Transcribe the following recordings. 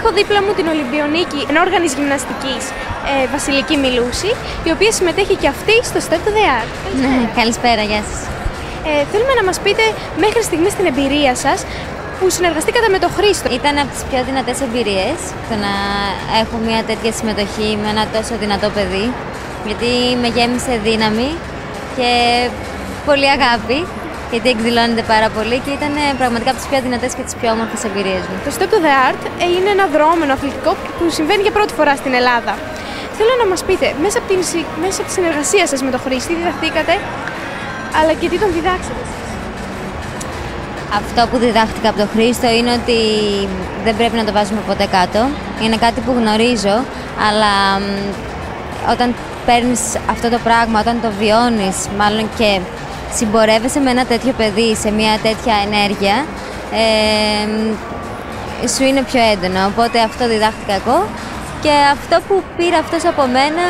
δίπλα μου την Ολυμπιονίκη ενόργανης γυμναστικής Βασιλική Μιλούση, η οποία συμμετέχει και αυτή στο Step to the Art. Ναι, καλησπέρα, γεια σας. Θέλουμε να μας πείτε μέχρι στιγμής την εμπειρία σας που συνεργαστήκατε με τον Χρήστο. Ήταν από τις πιο δυνατές εμπειρίες το να έχω μια τέτοια συμμετοχή με ένα τόσο δυνατό παιδί, γιατί με γέμισε δύναμη και πολύ αγάπη, γιατί εκδηλώνεται πάρα πολύ και ήταν πραγματικά από τις πιο δυνατές και τις πιο όμορφες εμπειρίες μου. Το Step to the Art είναι ένα δρόμενο αθλητικό που συμβαίνει για πρώτη φορά στην Ελλάδα. Θέλω να μας πείτε, μέσα από τη συνεργασία σας με τον Χρήστη, διδαχτήκατε, αλλά και τι τον διδάξατε εσείς. Αυτό που διδάχτηκα από τον Χρήστο είναι ότι δεν πρέπει να το βάζουμε ποτέ κάτω. Είναι κάτι που γνωρίζω, αλλά όταν παίρνεις αυτό το πράγμα, όταν το βιώνεις, μάλλον και συμπορεύεσαι με ένα τέτοιο παιδί, σε μια τέτοια ενέργεια, σου είναι πιο έντονο. Οπότε αυτό διδάχτηκα εγώ και αυτό που πήρε αυτός από μένα,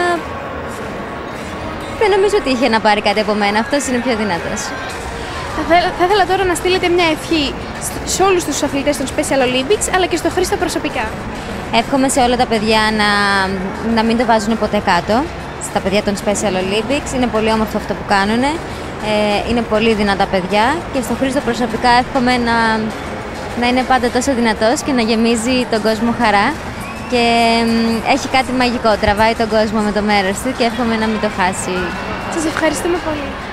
δεν νομίζω ότι είχε να πάρει κάτι από μένα. Αυτός είναι πιο δυνατός. Θα ήθελα τώρα να στείλετε μια ευχή σε όλους τους αθλητές των Special Olympics, αλλά και στο Χρήστο προσωπικά. Εύχομαι σε όλα τα παιδιά να μην το βάζουν ποτέ κάτω, στα παιδιά των Special Olympics. Είναι πολύ όμορφο αυτό που κάνουν, είναι πολύ δυνατά παιδιά και στο Χρήστο προσωπικά εύχομαι να είναι πάντα τόσο δυνατός και να γεμίζει τον κόσμο χαρά. Και έχει κάτι μαγικό, τραβάει τον κόσμο με το μέρος του και εύχομαι να μην το χάσει. Σας ευχαριστούμε πολύ.